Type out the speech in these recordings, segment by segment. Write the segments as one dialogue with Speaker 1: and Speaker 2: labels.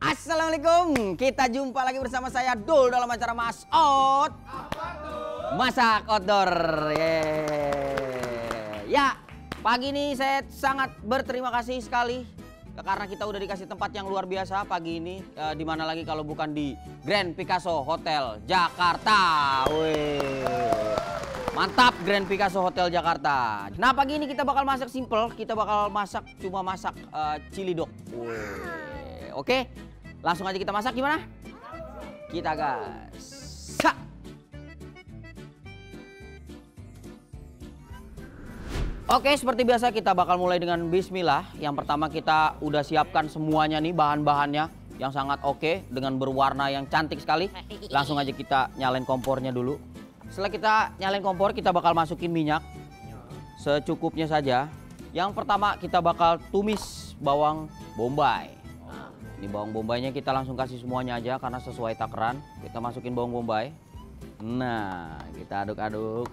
Speaker 1: Assalamualaikum, kita jumpa lagi bersama saya Dul dalam acara Mas Out. Masak outdoor. Ya, pagi ini saya sangat berterima kasih sekali karena kita udah dikasih tempat yang luar biasa pagi ini. Di mana lagi kalau bukan di Grand Picasso Hotel Jakarta. Wih. Mantap, Grand Picasso Hotel Jakarta. Nah, pagi ini kita bakal masak simple, kita bakal masak chili dog. Wih. Oke, langsung aja kita masak gimana? Kita gas. Oke, seperti biasa kita bakal mulai dengan bismillah. Yang pertama kita udah siapkan semuanya nih bahan-bahannya yang sangat oke dengan berwarna yang cantik sekali. Langsung aja kita nyalain kompornya dulu. Setelah kita nyalain kompor, kita bakal masukin minyak secukupnya saja. Yang pertama kita bakal tumis bawang bombay. Ini bawang bombaynya kita langsung kasih semuanya aja karena sesuai takaran. Kita masukin bawang bombay. Nah, kita aduk-aduk.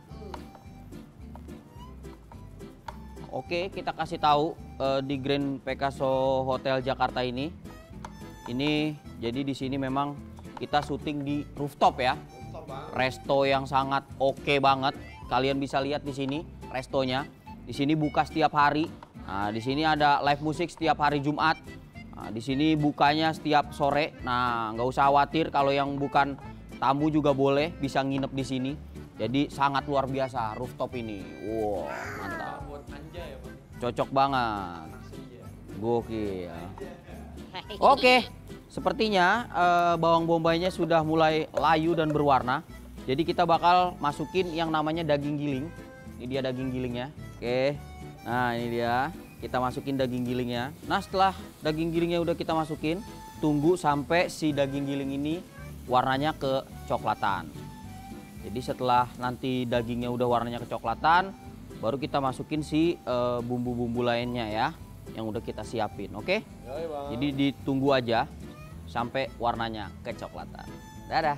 Speaker 1: Oke, kita kasih tahu di Grand Picasso Hotel Jakarta ini jadi di sini memang kita syuting di rooftop ya. Resto yang sangat oke banget. Kalian bisa lihat di sini restonya. Di sini buka setiap hari. Nah, di sini ada live musik setiap hari Jumat. Nah, di sini bukanya setiap sore. Nah, nggak usah khawatir kalau yang bukan tamu juga boleh bisa nginep di sini. Jadi sangat luar biasa rooftop ini. Wow, mantap. Cocok banget. Gokil. Oke, sepertinya bawang bombaynya sudah mulai layu dan berwarna. Jadi kita bakal masukin yang namanya daging giling. Ini dia daging gilingnya. Oke. Nah, ini dia. Kita masukin daging gilingnya. Nah, setelah daging gilingnya udah kita masukin, tunggu sampai si daging giling ini warnanya kecoklatan. Jadi setelah nanti dagingnya udah warnanya kecoklatan, baru kita masukin si bumbu-bumbu lainnya ya, yang udah kita siapin, oke? Jadi ditunggu aja sampai warnanya kecoklatan. Dadah.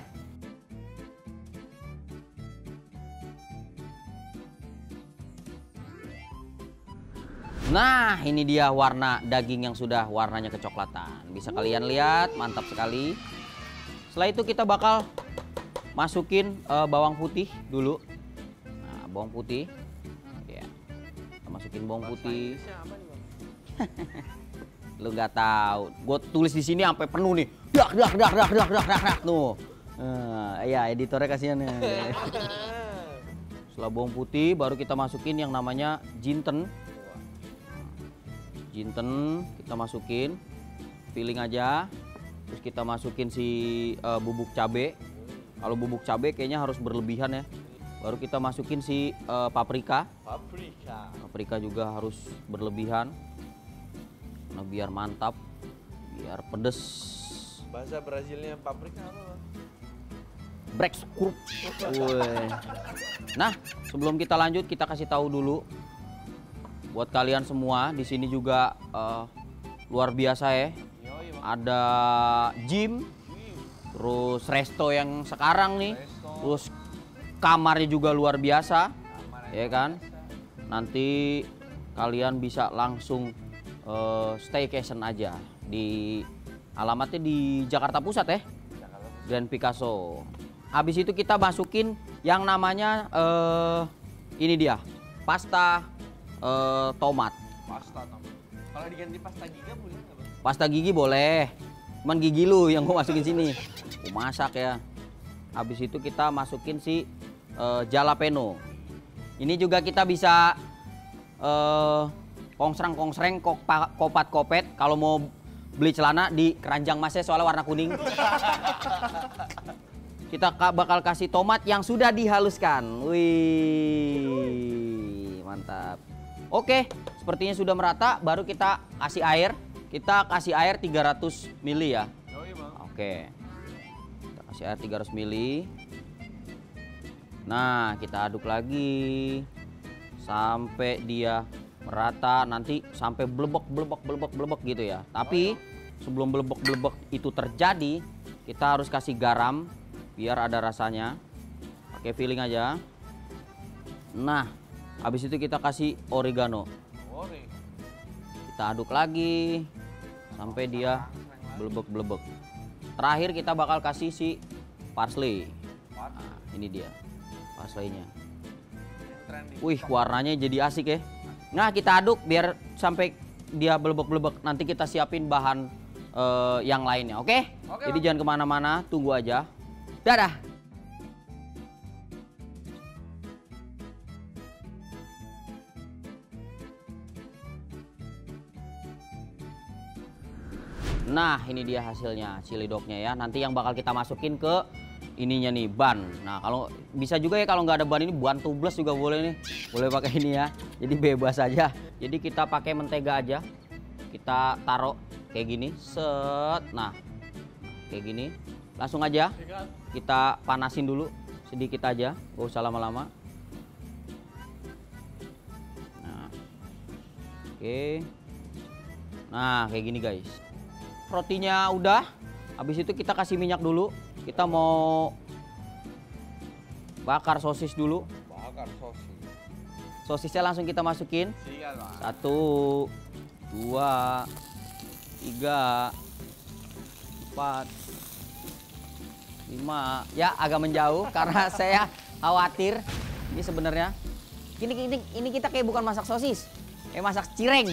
Speaker 1: Nah, ini dia warna daging yang sudah warnanya kecoklatan. Bisa kalian lihat, mantap sekali. Setelah itu kita bakal masukin bawang putih dulu. Nah, bawang putih. Ya. Kita masukin bawang putih. Lu nggak tahu. Gue tulis di sini sampai penuh nih. Dak. Tuh. Ya, editornya kasihan ya. Setelah bawang putih, baru kita masukin yang namanya jinten. Jinten kita masukin, feeling aja. Terus kita masukin si bubuk cabe. Kalau bubuk cabe kayaknya harus berlebihan ya. Baru kita masukin si paprika. Paprika juga harus berlebihan. Nah, biar mantap, biar pedes.
Speaker 2: Bahasa Brazilnya paprika apa?
Speaker 1: Brekskup. Nah, sebelum kita lanjut kita kasih tahu dulu. Buat kalian semua di sini juga luar biasa ya. Ada gym, terus resto yang sekarang nih, terus kamarnya juga luar biasa, ya kan? Nanti kalian bisa langsung staycation aja di alamatnya di Jakarta Pusat ya, Grand Picasso. Habis itu kita masukin yang namanya ini dia pasta. Tomat.
Speaker 2: Pasta tomat. Kalau diganti pasta giga boleh nggak, Bang?
Speaker 1: Pasta gigi boleh. Cuman gigi lu yang gua masukin sini. Gua masak ya. Habis itu kita masukin si jalapeno. Ini juga kita bisa kongsreng, kopat-kopet. Kalau mau beli celana di keranjang masnya soalnya warna kuning. Kita bakal kasih tomat yang sudah dihaluskan. Wih, mantap. Oke, sepertinya sudah merata, baru kita kasih air. Kita kasih air 300 ml ya. Oke. Kita kasih air 300 ml. Nah, kita aduk lagi sampai dia merata, nanti sampai blebek gitu ya. Tapi sebelum blebek itu terjadi, kita harus kasih garam biar ada rasanya. Pakai feeling aja. Nah, habis itu kita kasih oregano. Kita aduk lagi sampai dia Belebek. Terakhir kita bakal kasih si parsley. Nah, ini dia parsleynya. Wih, warnanya jadi asik ya. Nah, kita aduk biar sampai dia belebek-belebek. Nanti kita siapin bahan yang lainnya, oke? Jadi jangan kemana-mana, tunggu aja. Dadah! Nah, ini dia hasilnya chili dognya ya. Nanti yang bakal kita masukin ke ininya nih, ban. Nah, kalau bisa juga ya kalau nggak ada ban ini, ban tubles juga boleh nih. Boleh pakai ini ya. Jadi bebas aja. Jadi kita pakai mentega aja. Kita taruh kayak gini, set. Nah, kayak gini. Langsung aja kita panasin dulu sedikit aja, gak usah lama-lama. Nah, oke. Nah, kayak gini guys. Rotinya udah, habis itu kita kasih minyak dulu. Kita mau bakar sosis dulu.
Speaker 2: Bakar sosis.
Speaker 1: Sosisnya langsung kita masukin. 1, 2, 3, 4, 5. Ya agak menjauh karena saya khawatir. Ini sebenarnya ini kita kayak bukan masak sosis, kayak masak cireng.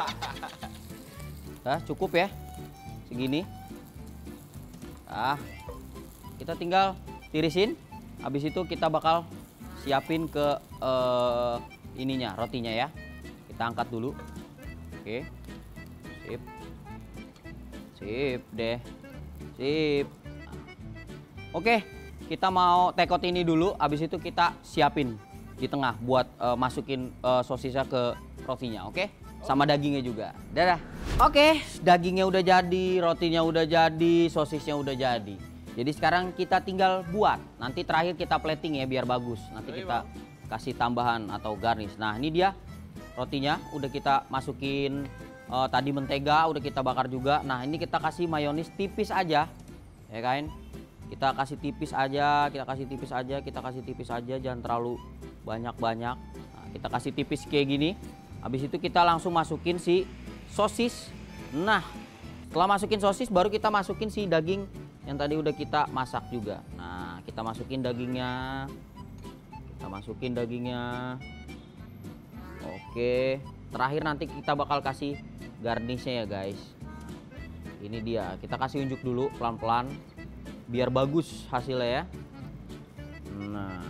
Speaker 1: Nah, cukup ya. Segini. Nah, kita tinggal tirisin. Habis itu kita bakal siapin ke ininya, rotinya ya. Kita angkat dulu. Oke. Sip. Sip deh. Sip. Oke, kita mau tekot ini dulu. Habis itu kita siapin di tengah buat masukin sosisnya ke rotinya, oke? Sama dagingnya juga. Dadah. Oke, dagingnya udah jadi, rotinya udah jadi, sosisnya udah jadi. Jadi sekarang kita tinggal buat. Nanti terakhir kita plating ya biar bagus. Nanti kita kasih tambahan atau garnish. Nah, ini dia rotinya udah kita masukin tadi mentega udah kita bakar juga. Nah, ini kita kasih mayonis tipis aja. Ya kan? Kita kasih tipis aja, kita kasih tipis aja, kita kasih tipis aja, jangan terlalu banyak-banyak. Nah, kita kasih tipis kayak gini. Habis itu kita langsung masukin si sosis. Nah, setelah masukin sosis baru kita masukin si daging yang tadi udah kita masak juga. Nah, kita masukin dagingnya. Kita masukin dagingnya. Oke, terakhir nanti kita bakal kasih garnishnya ya guys. Ini dia, kita kasih unjuk dulu pelan-pelan biar bagus hasilnya ya. Nah,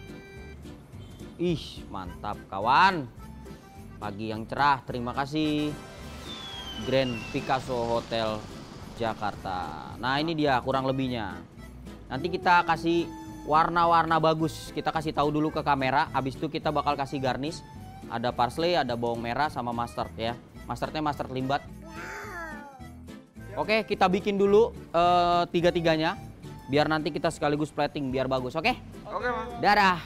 Speaker 1: ih mantap kawan. Pagi yang cerah, terima kasih Grand Picasso Hotel Jakarta. Nah, ini dia kurang lebihnya. Nanti kita kasih warna-warna bagus. Kita kasih tahu dulu ke kamera. Habis itu kita bakal kasih garnish. Ada parsley, ada bawang merah sama mustard ya. Mustardnya mustard limbat. Oke, kita bikin dulu tiga-tiganya. Biar nanti kita sekaligus plating biar bagus, oke?
Speaker 2: Oke, Bang.
Speaker 1: Dadah.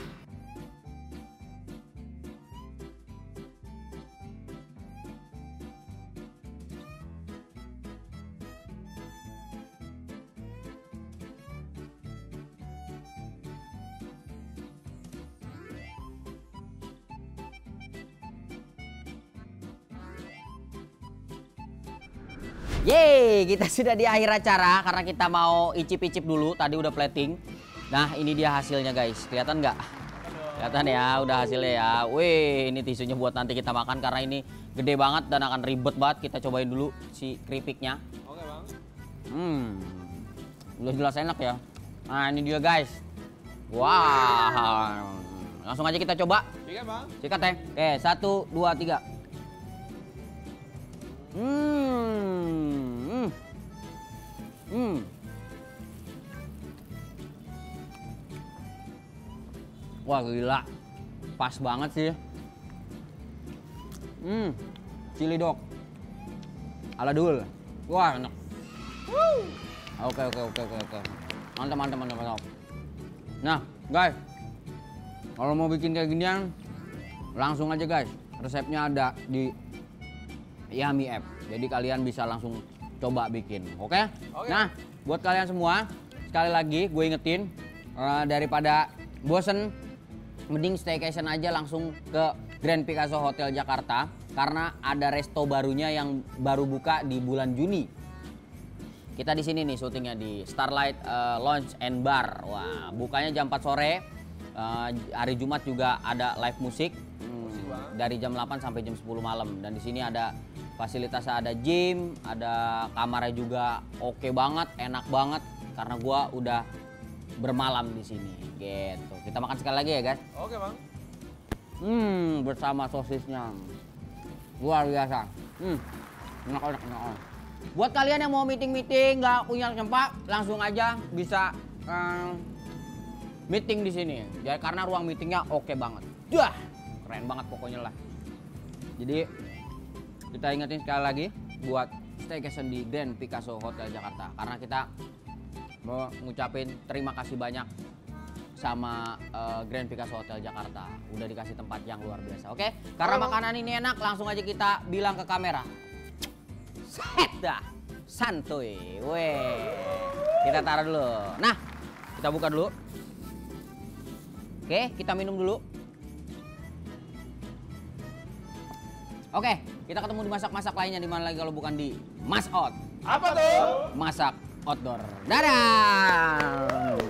Speaker 1: Yeay, kita sudah di akhir acara karena kita mau icip-icip dulu. Tadi udah plating. Nah, ini dia hasilnya guys. Kelihatan nggak? Kelihatan ya, udah hasilnya ya. Wih, ini tisunya buat nanti kita makan karena ini gede banget dan akan ribet banget. Kita cobain dulu si keripiknya.
Speaker 2: Oke, Bang.
Speaker 1: Udah jelas enak ya. Nah, ini dia guys. Wah, langsung aja kita coba.
Speaker 2: Iya, Bang.
Speaker 1: Sikat ya. Oke, 1, 2, 3. Wah gila, pas banget sih. Chili dog ala dul. Wah enak. Oke. Mantap. Nah guys, kalau mau bikin kayak ginian langsung aja guys. Resepnya ada di Yummy App. Jadi kalian bisa langsung coba bikin. Oke? Nah, buat kalian semua, sekali lagi gue ingetin daripada bosen, mending staycation aja langsung ke Grand Picasso Hotel Jakarta karena ada resto barunya yang baru buka di bulan Juni. Kita di sini nih syutingnya di Starlight Lounge and Bar. Wah, bukanya jam 4 sore. Hari Jumat juga ada live musik dari jam 8 sampai jam 10 malam. Dan di sini ada fasilitasnya, ada gym, ada kamarnya juga oke banget, enak banget karena gua udah bermalam di sini. Gitu. Kita makan sekali lagi ya, guys.
Speaker 2: Oke, Bang.
Speaker 1: Bersama sosisnya. Luar biasa. Enak. Buat kalian yang mau meeting nggak punya tempat, langsung aja bisa meeting di sini. Ya, karena ruang meetingnya oke banget. Dah, keren banget pokoknya lah. Jadi kita ingetin sekali lagi buat staycation di Grand Picasso Hotel Jakarta, karena kita mau ngucapin terima kasih banyak sama Grand Picasso Hotel Jakarta. Udah dikasih tempat yang luar biasa, oke? Karena makanan ini enak, langsung aja kita bilang ke kamera. Set dah, santuy, weh. Kita taruh dulu. Nah, kita buka dulu. Oke, kita minum dulu. Oke, kita ketemu di masak-masak lainnya di mana lagi kalau bukan di Mas Out.
Speaker 2: Apa tuh?
Speaker 1: Masak outdoor. Dadah.